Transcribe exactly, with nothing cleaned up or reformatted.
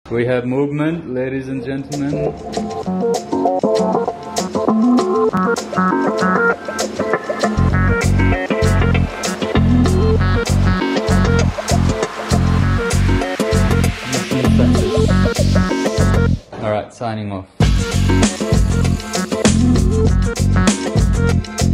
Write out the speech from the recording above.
We have movement, ladies and gentlemen. Alright, signing off.